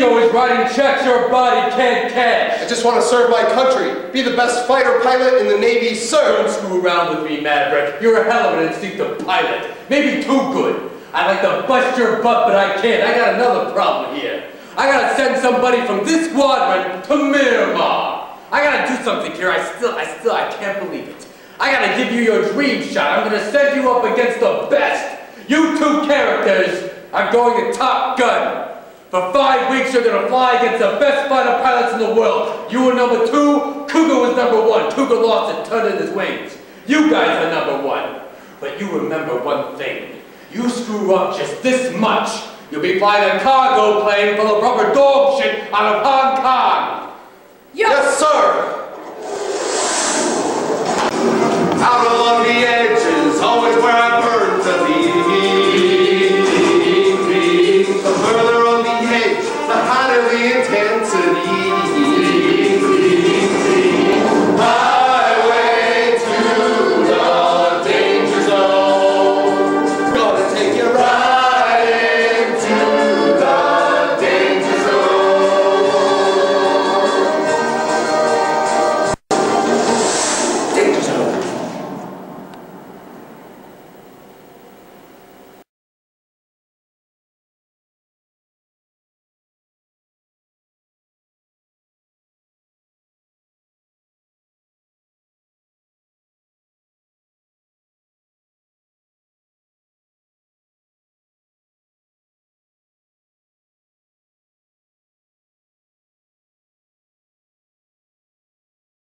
ego is writing checks your body can't cash. I just want to serve my country. Be the best fighter pilot in the Navy, sir. Don't screw around with me, Maverick. You're a hell of an instinctive pilot. Maybe too good. I'd like to bust your butt, but I can't. I got another problem here. I gotta send somebody from this squadron to Miramar. I gotta do something here. I can't believe it. I gotta give you your dream shot. I'm gonna send you up against the best. You two characters are going to Top Gun. For 5 weeks, you're gonna fly against the best fighter pilots in the world. You were number 2, Cougar was number 1. Cougar lost and turned in his wings. You guys are number 1. But you remember one thing. You screw up just this much, you'll be flying a cargo plane full of rubber dog shit out of Hong Kong. Yes, sir. Out along the end.